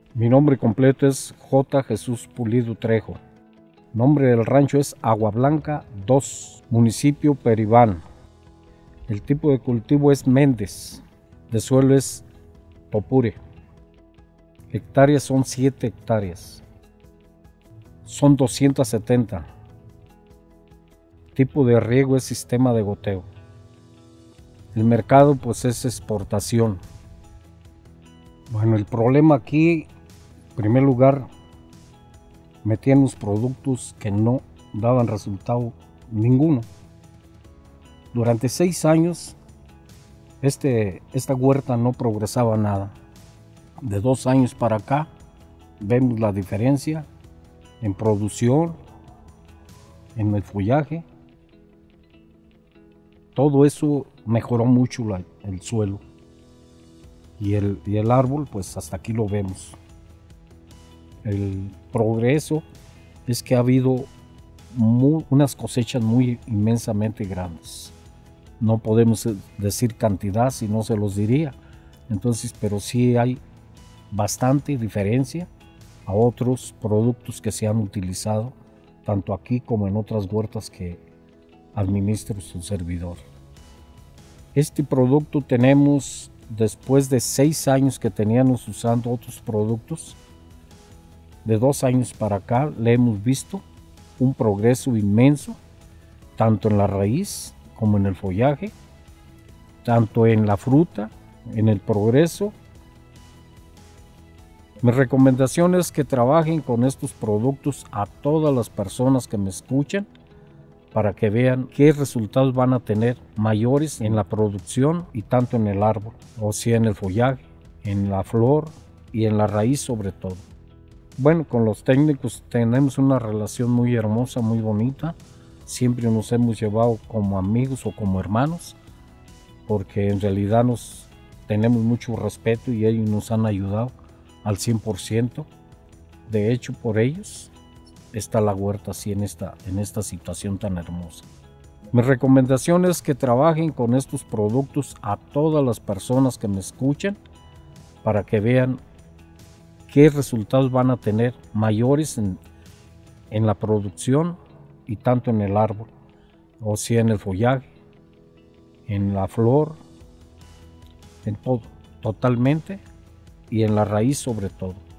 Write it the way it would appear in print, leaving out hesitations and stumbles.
Mi nombre completo es J. Jesús Pulido Trejo. Nombre del rancho es Agua Blanca 2, municipio Peribán. El tipo de cultivo es Méndez. De suelo es topure. Hectáreas son 7 hectáreas. Son 270. Tipo de riego es sistema de goteo. El mercado pues es exportación. Bueno, el problema aquí, en primer lugar, metían unos productos que no daban resultado ninguno. Durante 6 años esta huerta no progresaba nada. De 2 años para acá vemos la diferencia en producción, en el follaje. Todo eso mejoró mucho el suelo y el árbol, pues hasta aquí lo vemos. El progreso es que ha habido unas cosechas muy inmensamente grandes. No podemos decir cantidad, si no se los diría. Entonces, pero sí hay bastante diferencia a otros productos que se han utilizado tanto aquí como en otras huertas que administra su servidor. Este producto tenemos, después de 6 años que teníamos usando otros productos, de 2 años para acá le hemos visto un progreso inmenso, tanto en la raíz como en el follaje, tanto en la fruta, en el progreso. Mi recomendación es que trabajen con estos productos a todas las personas que me escuchan para que vean qué resultados van a tener mayores en la producción y tanto en el árbol, o sea en el follaje, en la flor y en la raíz sobre todo. Bueno, con los técnicos tenemos una relación muy hermosa, muy bonita. Siempre nos hemos llevado como amigos o como hermanos, porque en realidad tenemos mucho respeto y ellos nos han ayudado al 100%. De hecho, por ellos está la huerta así en esta situación tan hermosa. Mi recomendación es que trabajen con estos productos a todas las personas que me escuchan para que vean qué resultados van a tener mayores en la producción y tanto en el árbol, o sea en el follaje, en la flor, en todo, totalmente, y en la raíz sobre todo.